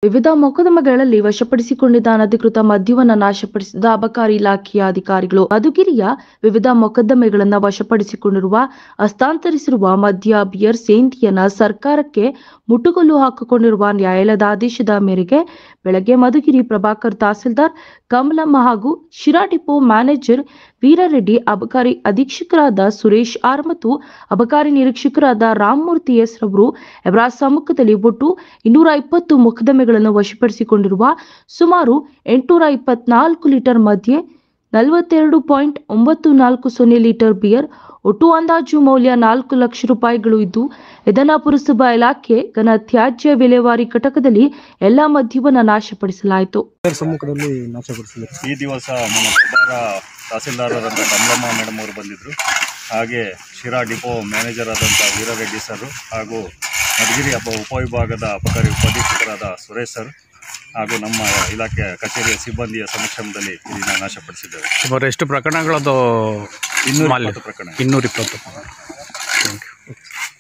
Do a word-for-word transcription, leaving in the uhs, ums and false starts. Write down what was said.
ವಿವಿಧ ಮೊಕದ್ದಮೆಗಳಲ್ಲಿ ವಶಪಡಿಸಿಕೊಂಡಿದ್ದ ಅನಧಿಕೃತ ಮದ್ಯವನ್ನು ನಾಶಪಡಿಸಿದ ಅಬಕಾರಿ ಇಲಾಖೆಯ ಅಧಿಕಾರಿಗಳು ಮಧುಗಿರಿಯ ವಿವಿಧ ಮೊಕದ್ದಮೆಗಳನ್ನು ವಶಪಡಿಸಿಕೊಂಡಿರುವ ಹಸ್ತಾಂತರಿಸಿರುವ ಮದ್ಯ ಬಿಯರ್ ಸೇಂದಿಯನ್ನ ಸರ್ಕಾರಕ್ಕೆ ಮುಟ್ಟುಗೋಲು ಹಾಕಿಕೊಂಡಿರುವ ನ್ಯಾಯಾಲಯದ ಆದೇಶದ ಮೇರೆಗೆ ಬೆಳಗ್ಗೆ ಮಧುಗಿರಿ ಪ್ರಭಾಕರ್ ತಹಸೀಲ್ದಾರ್ ಕಮಲಮ್ಮ ಹಾಗೂ ಶಿರಾ ಡಿಪೋ ಮ್ಯಾನೇಜರ್ ವೀರಾರೆಡ್ಡಿ, ಅಬಕಾರಿ ಅಧೀಕ್ಷಕರಾದ ಸುರೇಶ್ ಆರ್ ಮತ್ತು ಅಬಕಾರಿ ನಿರೀಕ್ಷಕರಾದ ರಾಮಮೂರ್ತಿ ಎಸ್ ರವರು ಇವರ ಸಮ್ಮುಖದಲ್ಲಿ ಒಟ್ಟು ಇನ್ನೂರ ಇಪ್ಪತ್ತು ಮೊಕದ್ದಮೆಗಳನ್ನು ವಶಪಡಿಸಿಕೊಂಡಿರುವ ಸುಮಾರು ಎಂಟುನೂರ ಇಪ್ಪತ್ನಾಲ್ಕು ಲೀಟರ್ ಮದ್ಯ, ನಲವತ್ತೆರಡು ಪಾಯಿಂಟ್ ಒಂಬತ್ತು ನಾಲ್ಕು ಸೊನ್ನೆ ಲೀಟರ್ ಬಿಯರ್, ಒಟ್ಟು ಅಂದಾಜು ಮೌಲ್ಯ ನಾಲ್ಕು ಲಕ್ಷ ರೂಪಾಯಿಗಳು ಇದ್ದು, ಇದನ್ನು ಪುರಸಭಾ ಇಲಾಖೆ ಘನ ತ್ಯಾಜ್ಯ ವಿಲೇವಾರಿ ಘಟಕದಲ್ಲಿ ಎಲ್ಲಾ ಮದ್ಯವನ್ನು ನಾಶಪಡಿಸಲಾಯಿತು. ಈ ದಿವಸ ನಮ್ಮ ಪ್ರಭಾರ ತಹಸೀಲ್ದಾರರಾದಂಥ ಕಮಲಮ್ಮ ಮೇಡಮ್ ಅವರು ಬಂದಿದ್ದರು. ಹಾಗೆ ಶಿರಾ ಡಿಪೋ ಮ್ಯಾನೇಜರ್ ಆದಂಥ ವೀರಾರೆಡ್ಡಿ ಸರ್ ಹಾಗೂ ಮಧುಗಿರಿ ಹಬ್ಬ ಉಪವಿಭಾಗದ ಅಬಕಾರಿ ಉಪಾಧೀಕ್ಷಕರಾದ ಸುರೇಶ್ ಸರ್ ಹಾಗೂ ನಮ್ಮ ಇಲಾಖೆಯ ಕಚೇರಿಯ ಸಿಬ್ಬಂದಿಯ ಸಮಕ್ಷಮದಲ್ಲಿ ಇದನ್ನು ನಾಶಪಡಿಸಿದ್ದೇವೆ. ಸುಮಾರು ಎಷ್ಟು ಪ್ರಕರಣಗಳದು? ಇನ್ನೂರ ಇಪ್ಪತ್ತು ಪ್ರಕರಣ. ಇನ್ನೂರ ಇಪ್ಪತ್ತು. Thank you.